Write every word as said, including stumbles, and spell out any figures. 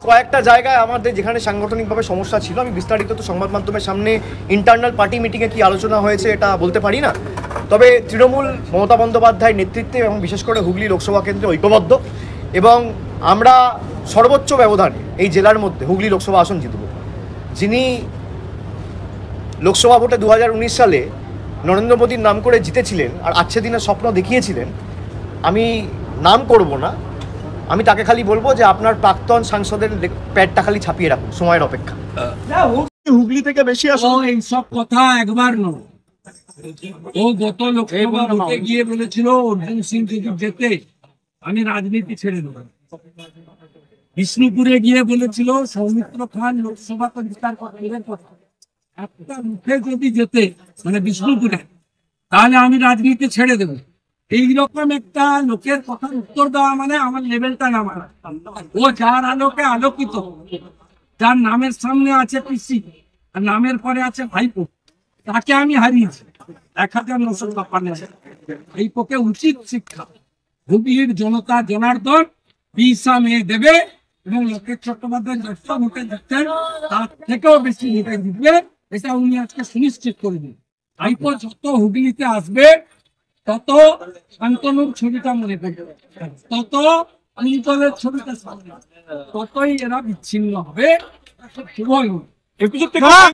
কয়েকটা জায়গায় আমাদের যেখানে সাংগঠনিকভাবে সমস্যা ছিল, আমি বিস্তারিত তো সংবাদ মাধ্যমের সামনে ইন্টারনাল পার্টি মিটিংয়ে কি আলোচনা হয়েছে এটা বলতে পারি না। তবে তৃণমূল মমতা বন্দ্যোপাধ্যায়ের নেতৃত্বে এবং বিশেষ করে হুগলি লোকসভা কেন্দ্রে ঐক্যবদ্ধ, এবং আমরা সর্বোচ্চ ব্যবধানে এই জেলার মধ্যে হুগলি লোকসভা আসন জিতব। যিনি লোকসভা ভোটে দু হাজার উনিশ সালে নরেন্দ্র মোদীর নাম করে জিতেছিলেন আর আজকে দিনের স্বপ্ন দেখিয়েছিলেন, আমি নাম করব না, আমি তাকে খালি বলবো যে আপনার প্রাক্তন সাংসদের প্যাডটা খালি ছাপিয়ে রাখুন, সময়ের অপেক্ষা। হুগলি থেকে বেশি আসুন, এইসব কথা একবার নয়। ও গত লোকসভা ভোটে গিয়ে বলেছিল অর্জুন সিং যদি যেতে আমি রাজনীতি ছেড়ে দেব। বিষ্ণুপুরে গিয়ে বলেছিল সৌমিত্র খান লোকসভা জেতার কথা, একটা মুখে যদি যেতে মানে বিষ্ণুপুরে, তাহলে আমি রাজনীতি ছেড়ে দেব। এইরকম একটা লোকের কথার উত্তর দেওয়া মানে আমার লেভেলটা নামা। ও যার আলোকে আলোকিত, যার নামের সামনে আছে পিসি আর নামের পরে আছে ভাইপো, তাকে আমি হারিয়েছি এক হাজার নশো ছাপ্পান্ন। ভাইপোকে উচিত শিক্ষা হুগলির জনতা জনার্দন বিশা মেয়ে দেবে, এবং লোকের চট্টোপাধ্যায় দশটা ভোটে দিচ্ছেন তার থেকেও বেশি ভোটে দিবে, এটা উনি আজকে সুনিশ্চিত করে দিন। ভাইপো যত হুগলিতে আসবে তত শান্তনুর ছবিটা মনে করবে, তত অঞ্চলের ছবিটা সামনে, ততই এরা বিচ্ছিন্ন হবে।